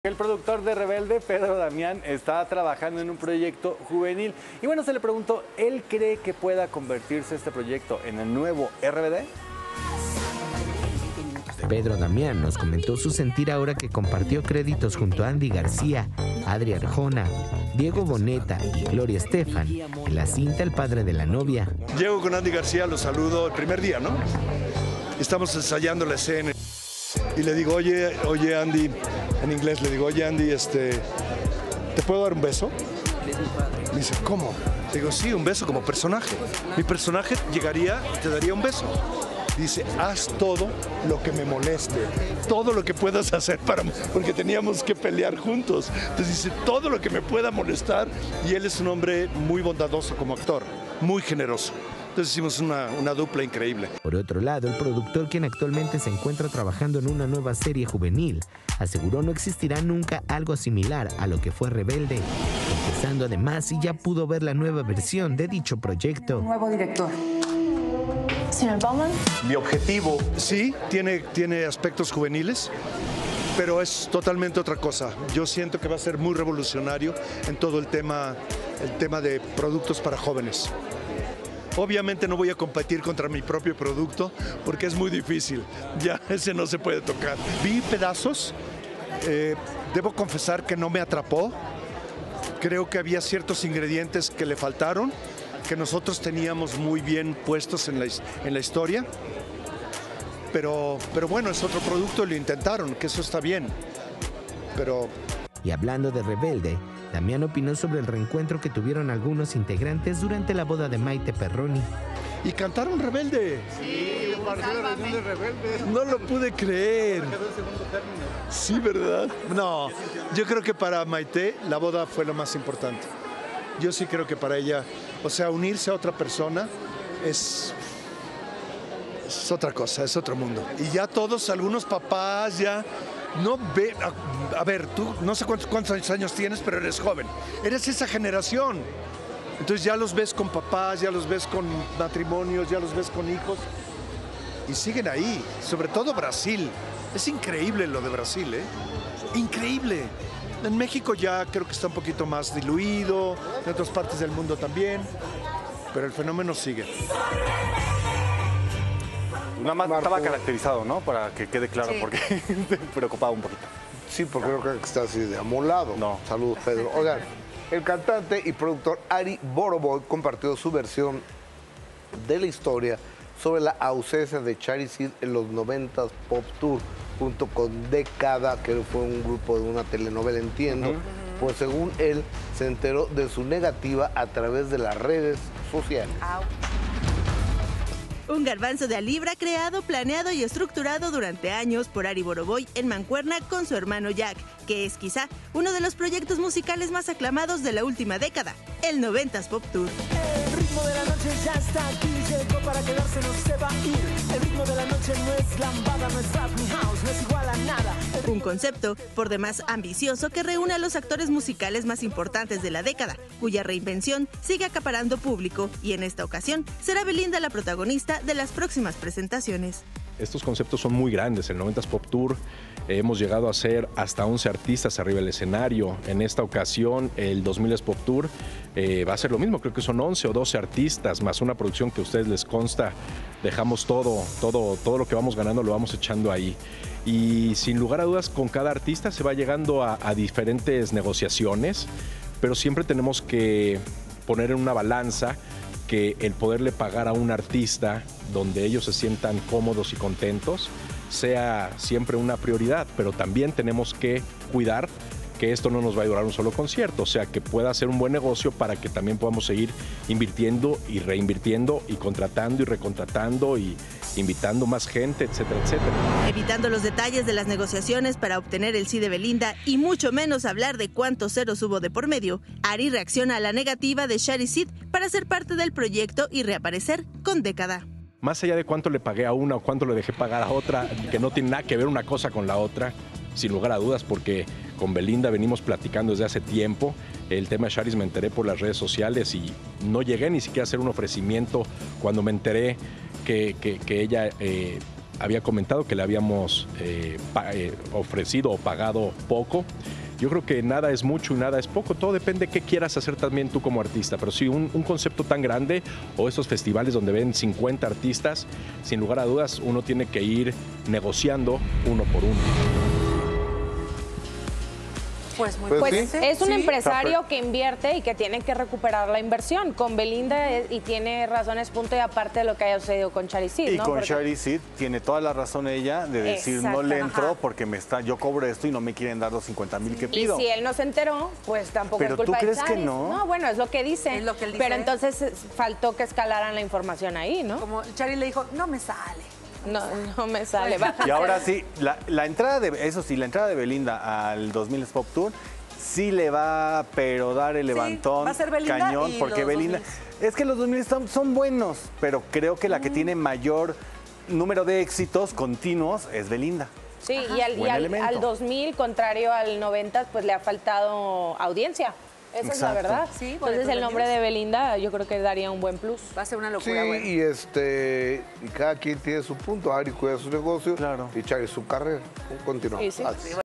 El productor de Rebelde, Pedro Damián, está trabajando en un proyecto juvenil. Y bueno, se le preguntó, ¿él cree que pueda convertirse este proyecto en el nuevo RBD? Pedro Damián nos comentó su sentir ahora que compartió créditos junto a Andy García, Adri Arjona, Diego Boneta y Gloria Estefan en la cinta El padre de la novia. Llego con Andy García, lo saludo el primer día, ¿no? Estamos ensayando la escena y le digo, oye Andy, en inglés le digo, oye Andy, ¿te puedo dar un beso? Me dice, ¿cómo? Le digo, sí, un beso como personaje. Mi personaje llegaría y te daría un beso. Dice, haz todo lo que me moleste, todo lo que puedas hacer porque teníamos que pelear juntos. Entonces dice, todo lo que me pueda molestar, y él es un hombre muy bondadoso como actor, muy generoso. Entonces hicimos una dupla increíble. Por otro lado, el productor, quien actualmente se encuentra trabajando en una nueva serie juvenil, aseguró no existirá nunca algo similar a lo que fue Rebelde, confesando además si ya pudo ver la nueva versión de dicho proyecto. Nuevo director. Señor Bauman. Mi objetivo, sí, tiene aspectos juveniles, pero es totalmente otra cosa. Yo siento que va a ser muy revolucionario en todo el tema de productos para jóvenes. Obviamente no voy a competir contra mi propio producto porque es muy difícil, ya ese no se puede tocar. Vi pedazos, debo confesar que no me atrapó, creo que había ciertos ingredientes que le faltaron, que nosotros teníamos muy bien puestos en la historia, pero bueno, es otro producto y lo intentaron, que eso está bien, pero... Y hablando de Rebelde, Damián opinó sobre el reencuentro que tuvieron algunos integrantes durante la boda de Maite Perroni. ¿Y cantaron Rebelde? Sí, compartió la reunión de Rebelde. No lo pude creer. Quedó el segundo término. Sí, ¿verdad? No, yo creo que para Maite la boda fue lo más importante. Yo sí creo que para ella, o sea, unirse a otra persona es otra cosa, es otro mundo. Y ya todos, algunos papás ya no ven, a ver, tú no sé cuántos años tienes, pero eres joven. Eres esa generación. Entonces ya los ves con papás, ya los ves con matrimonios, ya los ves con hijos. Y siguen ahí, sobre todo Brasil. Es increíble lo de Brasil, ¿eh? Increíble. En México ya creo que está un poquito más diluido, en otras partes del mundo también, pero el fenómeno sigue. Nada más estaba caracterizado, ¿no? Para que quede claro, sí. Porque te preocupaba un poquito. Sí, porque no creo que está así de amolado. No. Saludos, Pedro. Oigan, el cantante y productor Ari Boroboy compartió su versión de la historia sobre la ausencia de Chari Cid en los 90s Pop Tour, junto con Década, que fue un grupo de una telenovela, entiendo. Pues según él, se enteró de su negativa a través de las redes sociales. Un garbanzo de a libra creado, planeado y estructurado durante años por Ari Boroboy en mancuerna con su hermano Jack, que es quizá uno de los proyectos musicales más aclamados de la última década, el 90s Pop Tour. El ritmo de la noche ya está aquí, llegó para quedarse, no se va a ir. El ritmo de la noche no es lambada, no es rap ni house, no es igual a nada. Un concepto por demás ambicioso que reúne a los actores musicales más importantes de la década, cuya reinvención sigue acaparando público, y en esta ocasión será Belinda la protagonista de las próximas presentaciones. Estos conceptos son muy grandes. El 90s Pop Tour hemos llegado a ser hasta 11 artistas arriba del escenario. En esta ocasión, el 2000s Pop Tour va a ser lo mismo. Creo que son 11 o 12 artistas, más una producción que a ustedes les consta. Dejamos todo lo que vamos ganando lo vamos echando ahí. Y sin lugar a dudas, con cada artista se va llegando a diferentes negociaciones, pero siempre tenemos que poner en una balanza que el poderle pagar a un artista donde ellos se sientan cómodos y contentos sea siempre una prioridad, pero también tenemos que cuidar que esto no nos va a durar un solo concierto, o sea, que pueda ser un buen negocio para que también podamos seguir invirtiendo y reinvirtiendo y contratando y recontratando y invitando más gente, etcétera, etcétera. Evitando los detalles de las negociaciones para obtener el sí de Belinda y mucho menos hablar de cuántos ceros hubo de por medio, Ari reacciona a la negativa de Chari Cid para ser parte del proyecto y reaparecer con Década. Más allá de cuánto le pagué a una o cuánto le dejé pagar a otra, que no tiene nada que ver una cosa con la otra, sin lugar a dudas, porque con Belinda venimos platicando desde hace tiempo. El tema de Charis me enteré por las redes sociales y no llegué ni siquiera a hacer un ofrecimiento cuando me enteré que ella había comentado que le habíamos ofrecido o pagado poco. Yo creo que nada es mucho y nada es poco. Todo depende de qué quieras hacer también tú como artista. Pero sí, un concepto tan grande o esos festivales donde ven 50 artistas, sin lugar a dudas, uno tiene que ir negociando uno por uno. Pues muy Pues sí. es un empresario que invierte y que tiene que recuperar la inversión. Con Belinda, y tiene razones, punto y aparte de lo que haya sucedido con Chari Seed, Y ¿no? con Porque- Chari Seed tiene toda la razón ella de decir Exacto, no le entro ajá. porque yo cobro esto y no me quieren dar los 50,000 que Y pido. si él no se enteró, pues tampoco Pero es culpa ¿tú de crees que Chari. no? No, bueno, es lo que dice. Es lo que él dice. Pero entonces faltó que escalaran la información ahí, ¿no? Como Chari le dijo, no me sale. No me sale. Y ahora sí, la entrada la entrada de Belinda al 2000 Pop Tour sí le va, pero dar el levantón va a ser Belinda cañón, y porque los Belinda 2000. es que los 2000 son buenos, pero creo que la que tiene mayor número de éxitos continuos es Belinda. Sí, Buen elemento. al 2000, contrario al 90, pues le ha faltado audiencia. Esa es la Exacto. verdad. Sí, Entonces boletos el nombre vendidos. de Belinda yo creo que daría un buen plus. Va a ser una Sí, locura, bueno. y cada quien tiene su punto. Ari cuida su negocio Claro. y Chari su carrera. Continuamos. Sí, sí. Gracias.